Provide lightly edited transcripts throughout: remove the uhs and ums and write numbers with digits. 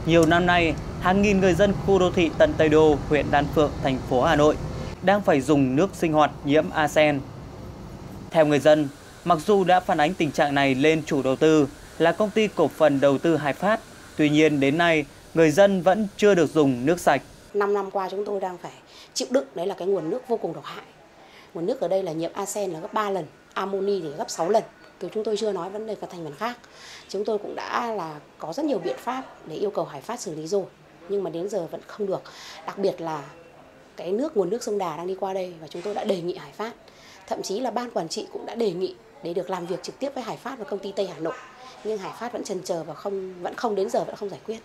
Nhiều năm nay, hàng nghìn người dân khu đô thị Tân Tây Đô, huyện Đan Phượng, thành phố Hà Nội đang phải dùng nước sinh hoạt nhiễm arsen. Theo người dân, mặc dù đã phản ánh tình trạng này lên chủ đầu tư là Công ty Cổ phần Đầu tư Hải Phát, tuy nhiên đến nay người dân vẫn chưa được dùng nước sạch. 5 năm qua chúng tôi đang phải chịu đựng, đấy là cái nguồn nước vô cùng độc hại. Nguồn nước ở đây là nhiễm arsen là gấp 3 lần, amoni thì gấp 6 lần. Chúng tôi chưa nói vấn đề các thành phần khác. Chúng tôi cũng đã có rất nhiều biện pháp để yêu cầu Hải Phát xử lý rồi, nhưng mà đến giờ vẫn không được. Đặc biệt là cái nguồn nước sông Đà đang đi qua đây và chúng tôi đã đề nghị Hải Phát. Thậm chí là ban quản trị cũng đã đề nghị để được làm việc trực tiếp với Hải Phát và công ty Tây Hà Nội. Nhưng Hải Phát vẫn chần chờ và vẫn không đến giờ vẫn không giải quyết.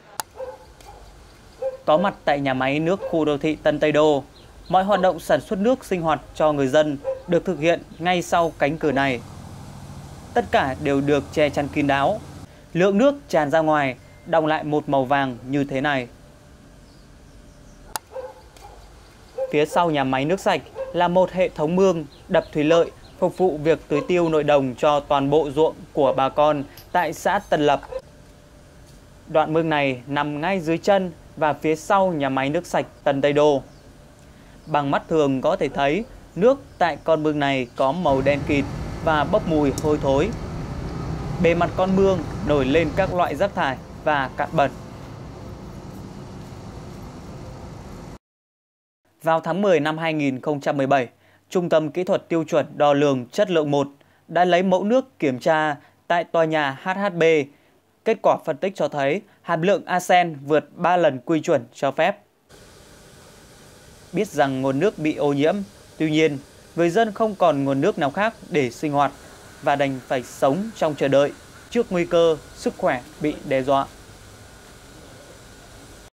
Có mặt tại nhà máy nước khu đô thị Tân Tây Đô, mọi hoạt động sản xuất nước sinh hoạt cho người dân được thực hiện ngay sau cánh cửa này. Tất cả đều được che chắn kín đáo. Lượng nước tràn ra ngoài đọng lại một màu vàng như thế này. Phía sau nhà máy nước sạch là một hệ thống mương, đập thủy lợi phục vụ việc tưới tiêu nội đồng cho toàn bộ ruộng của bà con tại xã Tân Lập. Đoạn mương này nằm ngay dưới chân và phía sau nhà máy nước sạch Tân Tây Đô. Bằng mắt thường có thể thấy nước tại con mương này có màu đen kịt và bốc mùi hôi thối. Bề mặt con mương nổi lên các loại rác thải và cặn bẩn. Vào tháng 10 năm 2017, Trung tâm Kỹ thuật Tiêu chuẩn Đo lường Chất lượng 1 đã lấy mẫu nước kiểm tra tại tòa nhà HHB. Kết quả phân tích cho thấy hàm lượng arsen vượt 3 lần quy chuẩn cho phép. Biết rằng nguồn nước bị ô nhiễm, tuy nhiên, người dân không còn nguồn nước nào khác để sinh hoạt và đành phải sống trong chờ đợi trước nguy cơ sức khỏe bị đe dọa.